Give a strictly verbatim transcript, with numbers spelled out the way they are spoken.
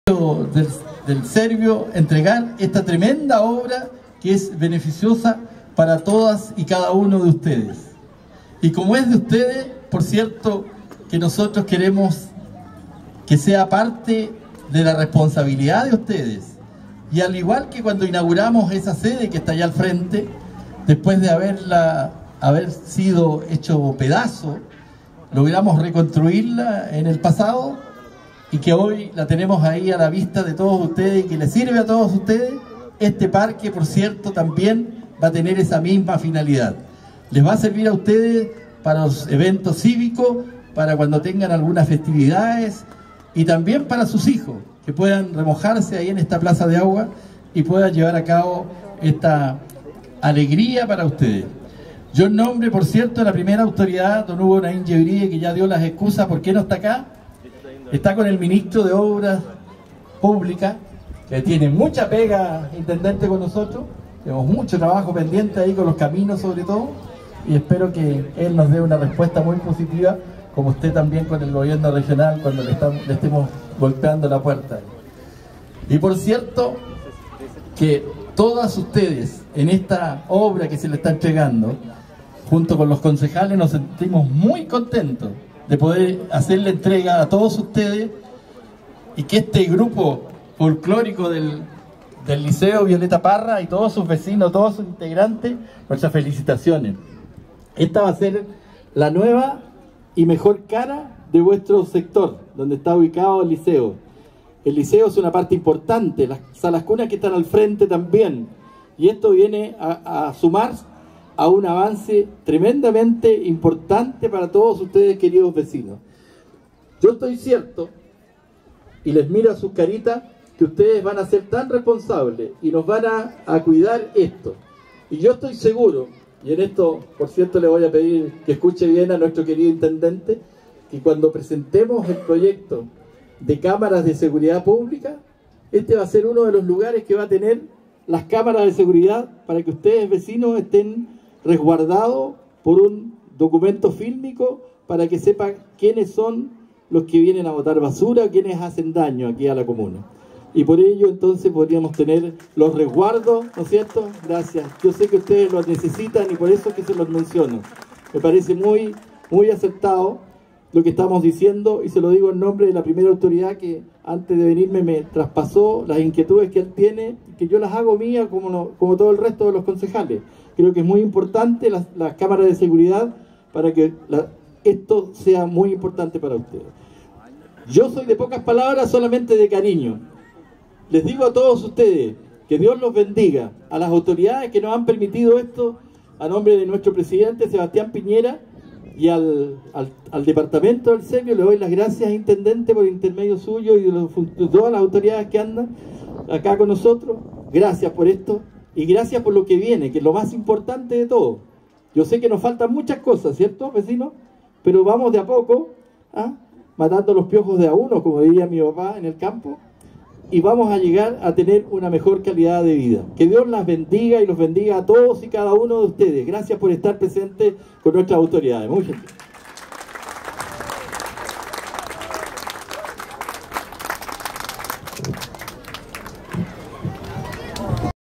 Del, del Servio entregar esta tremenda obra que es beneficiosa para todas y cada uno de ustedes. Y como es de ustedes, por cierto, que nosotros queremos que sea parte de la responsabilidad de ustedes. Y al igual que cuando inauguramos esa sede que está allá al frente, después de haberla, haber sido hecho pedazo, logramos reconstruirla en el pasado, y que hoy la tenemos ahí a la vista de todos ustedes y que les sirve a todos ustedes. Este parque, por cierto, también va a tener esa misma finalidad. Les va a servir a ustedes para los eventos cívicos, para cuando tengan algunas festividades, y también para sus hijos, que puedan remojarse ahí en esta plaza de agua y puedan llevar a cabo esta alegría para ustedes. Yo en nombre, por cierto, de la primera autoridad, don Hugo Naín Yebrie, que ya dio las excusas por qué no está acá, está con el ministro de Obras Públicas, que tiene mucha pega, intendente, con nosotros. Tenemos mucho trabajo pendiente ahí con los caminos sobre todo, y espero que él nos dé una respuesta muy positiva, como usted también con el gobierno regional cuando le, estamos, le estemos golpeando la puerta. Y por cierto, que todas ustedes en esta obra que se le está entregando, junto con los concejales, nos sentimos muy contentos de poder hacer la entrega a todos ustedes, y que este grupo folclórico del, del Liceo Violeta Parra y todos sus vecinos, todos sus integrantes, nuestras felicitaciones. Esta va a ser la nueva y mejor cara de vuestro sector, donde está ubicado el liceo. El liceo es una parte importante, las salas cunas que están al frente también, y esto viene a, a sumar a un avance tremendamente importante para todos ustedes, queridos vecinos. Yo estoy cierto, y les miro a sus caritas, que ustedes van a ser tan responsables y nos van a, a cuidar esto. Y yo estoy seguro, y en esto, por cierto, le voy a pedir que escuche bien a nuestro querido intendente, que cuando presentemos el proyecto de cámaras de seguridad pública, este va a ser uno de los lugares que va a tener las cámaras de seguridad para que ustedes, vecinos, estén resguardado por un documento fílmico para que sepan quiénes son los que vienen a botar basura, quiénes hacen daño aquí a la comuna. Y por ello entonces podríamos tener los resguardos, ¿no es cierto? Gracias. Yo sé que ustedes los necesitan y por eso es que se los menciono. Me parece muy, muy acertado lo que estamos diciendo, y se lo digo en nombre de la primera autoridad que antes de venirme me traspasó las inquietudes que él tiene, que yo las hago mías como, no, como todo el resto de los concejales. Creo que es muy importante las, las cámaras de seguridad para que la, esto sea muy importante para ustedes. Yo soy de pocas palabras, solamente de cariño. Les digo a todos ustedes que Dios los bendiga, a las autoridades que nos han permitido esto, a nombre de nuestro presidente Sebastián Piñera, y al, al, al departamento del Servio le doy las gracias, intendente, por intermedio suyo y de, los, de todas las autoridades que andan acá con nosotros. Gracias por esto y gracias por lo que viene, que es lo más importante de todo. Yo sé que nos faltan muchas cosas, ¿cierto, vecinos? Pero vamos de a poco, ¿ah? matando los piojos de a uno, como diría mi papá en el campo, y vamos a llegar a tener una mejor calidad de vida. Que Dios las bendiga y los bendiga a todos y cada uno de ustedes. Gracias por estar presentes con nuestras autoridades. Muchas gracias.